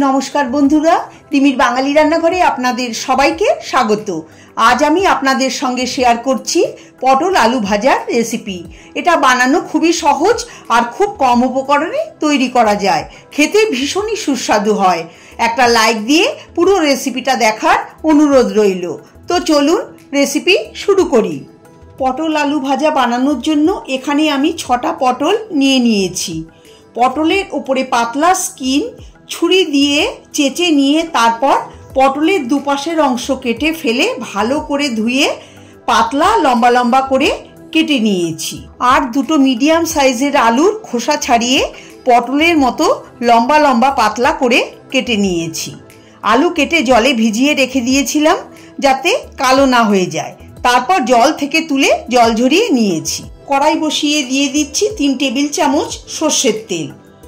नमस्कार बंधुरा रिमिर बांगाली रान्नाघरे आपनादेर सबाइके स्वागत। आज आमी आपनादेर संगे शेयर करछि पटल आलू भाजार रेसिपि। एटा बानानो खुबই सहज और खूब कम उपकरणे तैरी करा जाय। खेते भीषणই सुस्वादु हय। एकटा लाइक दिए पुरो रेसिपिटा देखार अनुरोध रइल। तो चलुन रेसिपि शुरू करी। पटल आलू भाजा बानानोर जोन्नो एखाने आमी 6टा पटल निये नियेछि। पटलेर उपरे पातला स्किन छुरी दिए चेचे निये तारपर पटलेर दुपाशेर अंश केटे फेले भालो करे धुए पातला लम्बा लम्बा करे केटे नियेछि। आर दुटो मीडियम साइजेर आलुर खोसा छाड़िए पटलेर मतो लम्बा लम्बा पातला करे केटे नियेछि। आलू केटे जले भिजिए रेखे दिएछिलाम जाते कालो ना हये जाय। तारपर जल थेके तुले जल झरिए नियेछि। कड़ाई बसिए दिए दिচ্ছি 3 टेबिल चामच सर्षेर तेल।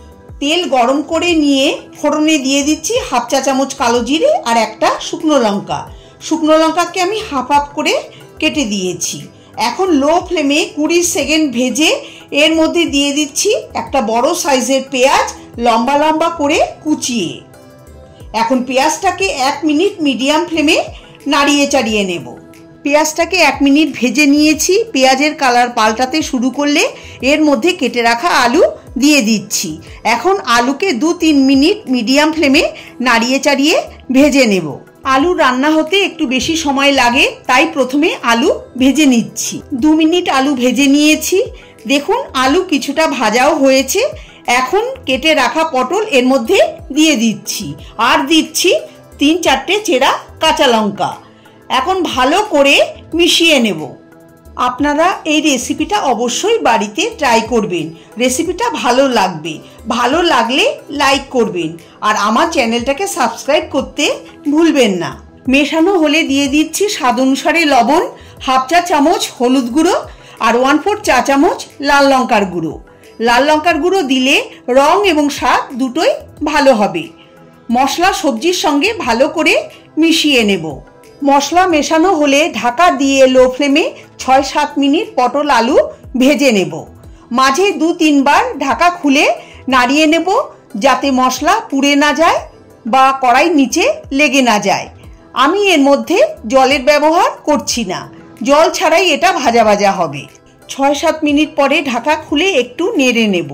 तेल गरम करे निये फोड़ने दिए दिচ্ছি हाफ चा चामच कालो जिरे और एकटा शुकनो लंका। शुकनो लंकाके आमी हाफ हाफ करे केटे दिएछि। एखन लो फ्लेमे 20 सेकेंड भेजे एर मध्य दिए दिচ্ছি एकटा बड़ो साइजेर पेঁয়াজ लम्बा लम्बा करे कुचिए। एखन पेঁয়াজটাকে 1 मिनिट मीडियम फ्लेमे नाड़िए चाड़िए नेब। पेঁয়াজটাকে 1 मिनिट भेजे निয়েছি। পেঁয়াজের কালার পাল্টাতে শুরু করলে এর মধ্যে কেটে রাখা আলু দিয়ে দিচ্ছি। এখন আলুকে 2-3 মিনিট মিডিয়াম ফ্লেমে নাড়িয়ে চাড়িয়ে ভেজে নেব। আলু রান্না হতে একটু বেশি সময় লাগে, তাই প্রথমে আলু ভেজে নিচ্ছি। 2 মিনিট আলু ভেজে নিয়েছি। দেখুন আলু কিছুটা ভাজাও হয়েছে। এখন কেটে রাখা পটল এর মধ্যে দিয়ে দিচ্ছি আর দিচ্ছি 3-4টে চেরা কাঁচা লঙ্কা। এখন ভালো করে মিশিয়ে নেব। আপনারা এই রেসিপিটা অবশ্যই বাড়িতে ট্রাই করবেন। রেসিপিটা ভালো লাগবে। ভালো লাগলে লাইক করবেন আর আমার চ্যানেলটাকে সাবস্ক্রাইব করতে ভুলবেন না। মেশানো হলে দিয়ে দিচ্ছি স্বাদ অনুসারে লবণ, হাফ চা চামচ হলুদ গুঁড়ো আর 1/4 চা চামচ লাল লঙ্কার গুঁড়ো। লাল লঙ্কার গুঁড়ো দিলে রং এবং স্বাদ দুটোই ভালো হবে। মশলা সবজির সঙ্গে ভালো করে মিশিয়ে নেব। মশলা মেশানো হলে ঢাকা দিয়ে লো ফ্লেমে 6-7 মিনিট পটল আলু ভেজে নেব। মাঝে 2-3 বার ঢাকা খুলে নাড়িয়ে নেব যাতে মশলা পুড়ে না যায় বা কড়াই নিচে লেগে না যায়। আমি এর মধ্যে জলের ব্যবহার করছি না। জল ছাড়াই এটা ভাজা ভাজা হবে। 6-7 মিনিট পরে ঢাকা খুলে একটু নেড়ে নেব।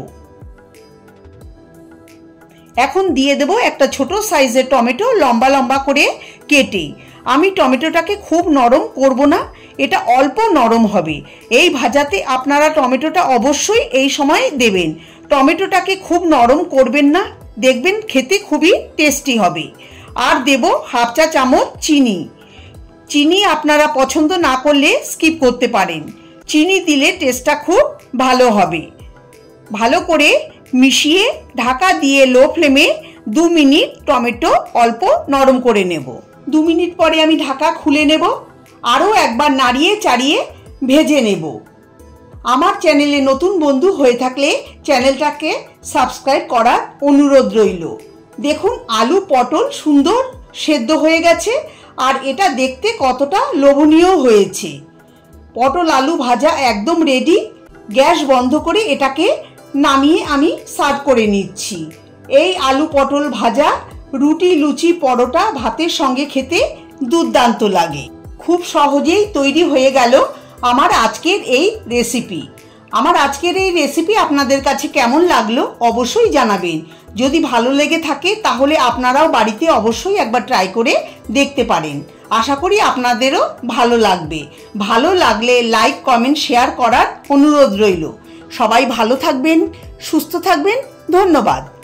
এখন দিয়ে দেব একটা ছোট সাইজের টমেটো লম্বা লম্বা করে কেটে। আমি টমেটোটাকে খুব নরম করব না, এটা অল্প নরম হবে। এই ভাজাতে আপনারা টমেটোটা অবশ্যই এই সময় দেবেন। টমেটোটাকে খুব নরম করবেন না, দেখবেন খেতে খুবই টেস্টি হবে। আর দেব হাফ চা চামচ চিনি। চিনি আপনারা পছন্দ না করলে স্কিপ করতে পারেন। চিনি দিলে টেস্টটা খুব ভালো হবে। ভালো করে মিশিয়ে ঢাকা দিয়ে লো ফ্লেমে 2 মিনিট টমেটো অল্প নরম করে নেব। 2 মিনিট পরে আমি ঢাকা খুলে নেব। আরও একবার নাড়িয়ে চাড়িয়ে ভেজে নেব। আমার চ্যানেলে নতুন বন্ধু হয়ে থাকলে চ্যানেলটাকে সাবস্ক্রাইব করার অনুরোধ রইল। দেখুন আলু পটল সুন্দর সেদ্ধ হয়ে গেছে আর এটা দেখতে কতটা লোভনীয় হয়েছে। পটল আলু ভাজা একদম রেডি। গ্যাস বন্ধ করে এটাকে নামিয়ে আমি সার্ভ করে নিচ্ছি। এই আলু পটল ভাজা রুটি লুচি পরোটা ভাতের সঙ্গে খেতে দুর্দান্ত লাগে। খুব সহজেই তৈরি হয়ে গেল আমার আজকের এই রেসিপি। আমার আজকের এই রেসিপি আপনাদের কাছে কেমন লাগলো অবশ্যই জানাবেন। যদি ভালো লেগে থাকে তাহলে আপনারাও বাড়িতে অবশ্যই একবার ট্রাই করে দেখতে পারেন। আশা করি আপনাদেরও ভালো লাগবে। ভালো লাগলে লাইক কমেন্ট শেয়ার করার অনুরোধ রইল। সবাই ভালো থাকবেন, সুস্থ থাকবেন। ধন্যবাদ।